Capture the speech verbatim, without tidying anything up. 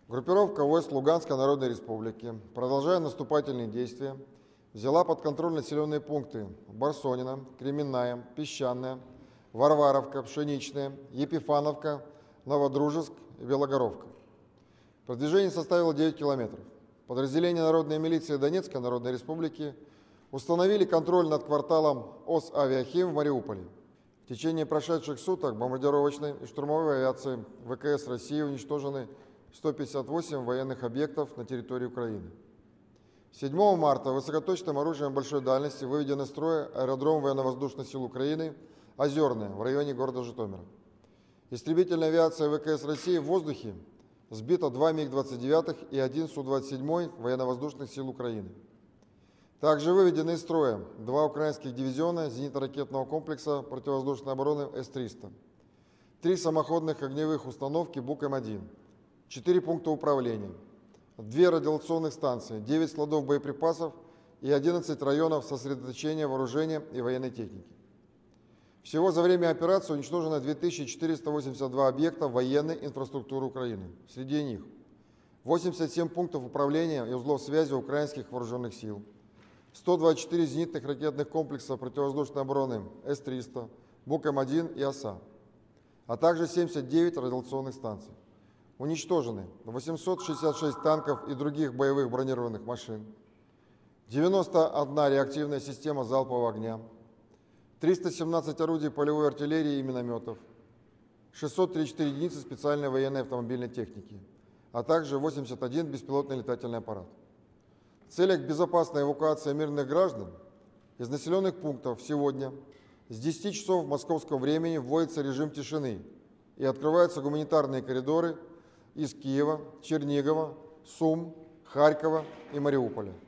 Группировка войск Луганской Народной Республики, продолжая наступательные действия, взяла под контроль населенные пункты Барсонино, Кременная, Песчаная, Варваровка, Пшеничная, Епифановка, Новодружеск и Белогоровка. Продвижение составило девять километров. Подразделения народной милиции Донецкой Народной Республики установили контроль над кварталом ОС «Авиахим» в Мариуполе. В течение прошедших суток бомбардировочной и штурмовой авиации ВКС России уничтожены сто пятьдесят восемь военных объектов на территории Украины. седьмого марта высокоточным оружием большой дальности выведен из строя аэродром военно-воздушных сил Украины «Озерное» в районе города Житомира. Истребительная авиация ВКС России в воздухе сбито два МиГ двадцать девять и один Су двадцать семь военно-воздушных сил Украины. Также выведены из строя два украинских дивизиона зенитно-ракетного комплекса противовоздушной обороны С триста, три самоходных огневых установки Бук М один, четыре пункта управления, две радиолокационных станции, девять складов боеприпасов и одиннадцать районов сосредоточения вооружения и военной техники. Всего за время операции уничтожено две тысячи четыреста восемьдесят два объекта военной инфраструктуры Украины. Среди них восемьдесят семь пунктов управления и узлов связи украинских вооруженных сил, сто двадцать четыре зенитных ракетных комплекса противовоздушной обороны С триста, Бук М один и ОСА, а также семьдесят девять радиолокационных станций. Уничтожены восемьсот шестьдесят шесть танков и других боевых бронированных машин, девяносто одна реактивная система залпового огня, триста семнадцать орудий полевой артиллерии и минометов, шестьсот тридцать четыре единицы специальной военной автомобильной техники, а также восемьдесят один беспилотный летательный аппарат. В целях безопасной эвакуации мирных граждан из населенных пунктов сегодня с десяти часов московского времени вводится режим тишины и открываются гуманитарные коридоры из Киева, Чернигова, Сум, Харькова и Мариуполя.